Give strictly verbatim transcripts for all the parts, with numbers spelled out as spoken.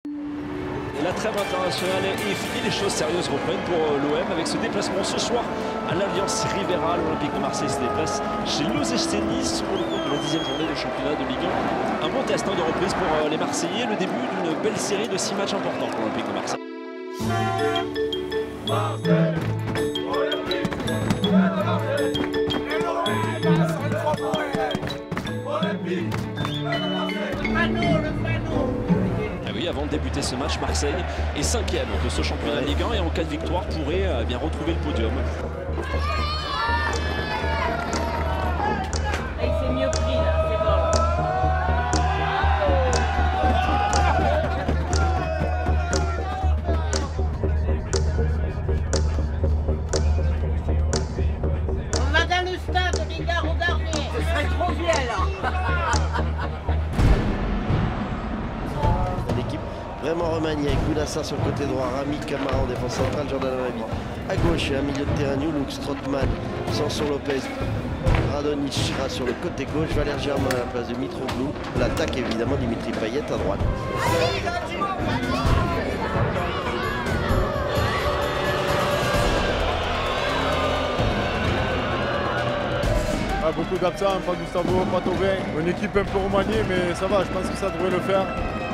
Et la trêve internationale est finie, les choses sérieuses reprennent pour l'O M avec ce déplacement ce soir à l'Alliance Riviera. L'Olympique de Marseille se déplace chez l'O S C Nice pour le compte de la dixième journée de championnat de Ligue un. Un bon test hein, de reprise pour les Marseillais, le début d'une belle série de six matchs importants pour l'Olympique de Marseille. Marseille, Olympique, Ah oui, avant de débuter ce match, Marseille est cinquième de ce championnat de Ligue un et en cas de victoire pourrait euh, bien retrouver le podium. Il s'est mieux pris là, c'est bon. On va dans le stade, les gars, regardez. Ce serait trop bien là. Vraiment remanié avec Bounassa sur le côté droit, Rami Camara en défense centrale, Jordan Amavi. À gauche, un milieu de terrain, Newlook, Strootman, Sanson Lopez, Radonjic sera sur le côté gauche, Valère Germain à la place de Mitroglou. L'attaque évidemment, Dimitri Payet à droite. Ah, beaucoup d'absents, pas Gustavo, pas Thauvin. Une équipe un peu remaniée, mais ça va, je pense que ça devrait le faire.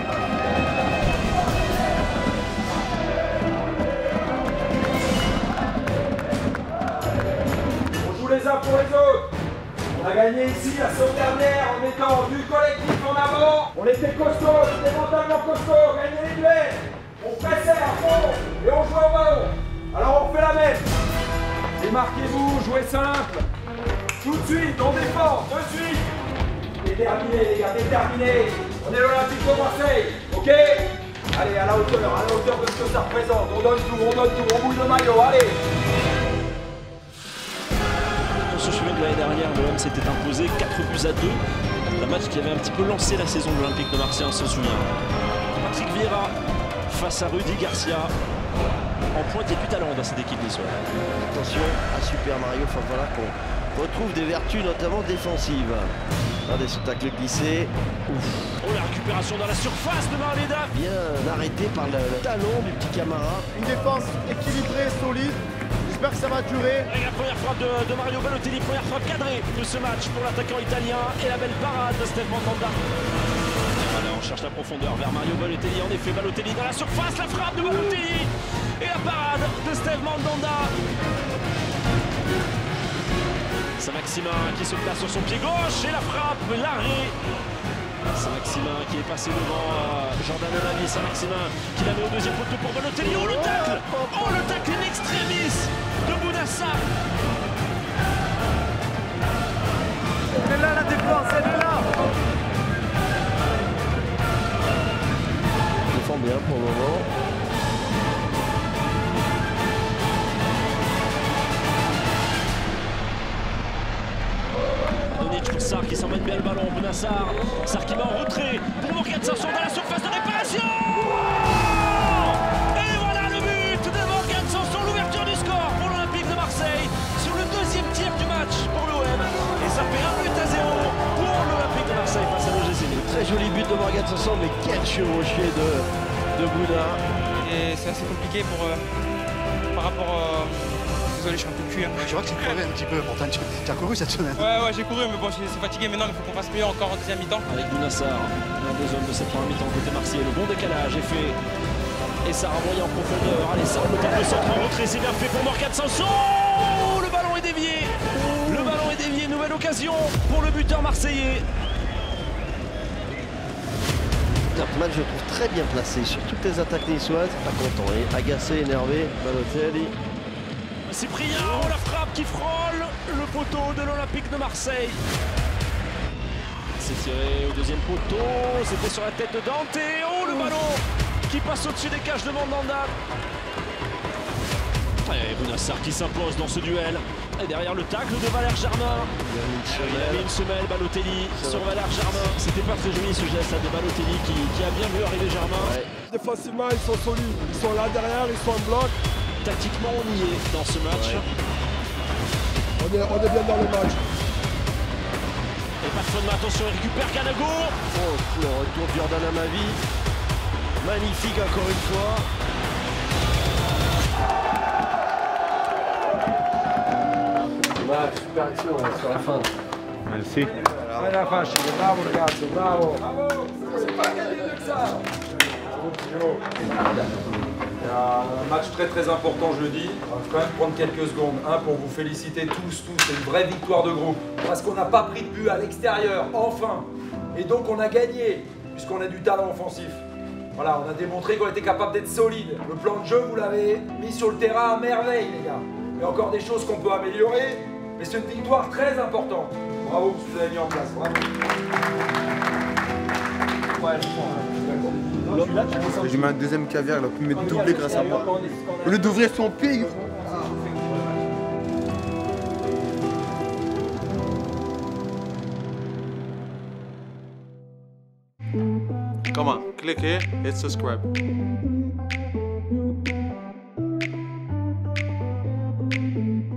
Les uns pour les autres. On a gagné ici la semaine dernière en mettant du collectif en avant. On était costaud, c'était mentalement costaud, on gagnait les duels. On pressait à fond et on jouait au ballon. Alors on fait la même. Démarquez-vous, jouez simple. Tout de suite, on défend, de suite. Déterminé les gars, déterminé. On est l'Olympique de Marseille, ok? Allez, à la hauteur, à la hauteur de ce que ça représente. On donne tout, on donne tout, on bouge le maillot, allez. On se souvient que l'année dernière, l'O M s'était imposé quatre buts à deux. Un match qui avait un petit peu lancé la saison de l'Olympique de Marseille, on se souvient. Patrick Vieira face à Rudy Garcia. En pointe, il y a du talent dans cette équipe niçoise. Attention à Super Mario, enfin voilà qu'on retrouve des vertus notamment défensives. Regardez ce tacle glissé. Ouf. Oh, la récupération dans la surface de Marleda. Bien arrêté par le, le talon du petit Camara. Une défense équilibrée, solide. J'espère que ça va durer. Et la première frappe de, de Mario Balotelli, première frappe cadrée de ce match pour l'attaquant italien. Et la belle parade de Steve Mandanda. Voilà, on cherche la profondeur vers Mario Balotelli. En effet, Balotelli dans la surface, la frappe de Balotelli. Et la parade de Steve Mandanda. Saint-Maximin qui se place sur son pied gauche. Et la frappe, l'arrêt. Saint-Maximin qui est passé devant euh, Jordan Amavi. Saint-Maximin qui la met au deuxième poteau pour Balotelli. Oh le tacle! Oh le tacle in extremis de Bounassa. Elle est là la défense, elle est là. Il défend bien pour le moment. Sarr qui s'emmène bien le ballon, Bounassar. Sarr qui met en retrait pour Morgan Sanson dans la surface de réparation. Et voilà le but de Morgan Sanson, l'ouverture du score pour l'Olympique de Marseille sur le deuxième tir du match pour l'O M. Et ça fait un but à zéro pour l'Olympique de Marseille face à l'O G C Nice. Très joli but de Morgan Sanson, mais quel chevauché de, de Bouna. Et c'est assez compliqué pour, euh, par rapport à... Euh... Désolé, je suis un peu cuit. Hein. Je vois que tu courais un petit peu, pourtant tu, tu as couru cette semaine. Ouais, ouais, j'ai couru, mais bon, je suis fatigué maintenant, il faut qu'on fasse mieux encore en deuxième mi-temps. Avec Bounassar, l'un des hommes de cette première mi-temps côté marseillais, le bon décalage est fait. Et ça renvoie en profondeur. Allez, ça remonte le centre en retrait, c'est bien fait pour Morgan Sanson. Le ballon est dévié. Le ballon est dévié, nouvelle occasion pour le buteur marseillais. Strootman, je le trouve très bien placé sur toutes les attaques niçoises. Pas content, et agacé, énervé. Balotelli. Cyprien, oh, la frappe qui frôle le poteau de l'Olympique de Marseille. C'est tiré au deuxième poteau, c'était sur la tête de Dante. Oh, le ballon qui passe au-dessus des cages de Mandanda. Et Bounassar qui s'impose dans ce duel. Et derrière le tacle de Valère Germain. Il a mis une semelle, Balotelli sur Valère Germain. C'était pas très joli ce geste de Balotelli qui, qui a bien vu arriver Germain. Ouais. Défensivement, ils sont solides. Ils sont là derrière, ils sont en bloc. Tactiquement, on y est dans ce match. Ouais. On, est, on est bien dans le match. Et pas de faute, mais attention, il récupère Canago. Oh, le retour de Jordan Amavi. Magnifique encore une fois. Super action sur la fin. Merci. Allez la facile, bravo ragazzi, bravo. Bravo, c'est pas gagné mieux que ça. Il y a un match très très important jeudi. On va quand même prendre quelques secondes. Un, pour vous féliciter tous, tous. C'est une vraie victoire de groupe. Parce qu'on n'a pas pris de but à l'extérieur, enfin. Et donc on a gagné, puisqu'on a du talent offensif. Voilà, on a démontré qu'on était capable d'être solide. Le plan de jeu, vous l'avez mis sur le terrain à merveille, les gars. Il y a encore des choses qu'on peut améliorer, mais c'est une victoire très importante. Bravo pour ce que vous avez mis en place. Bravo. J'ai mis un deuxième caviar, il a pu mettre doublé grâce à moi. Au lieu d'ouvrir son pied. Come on, click here, hit subscribe.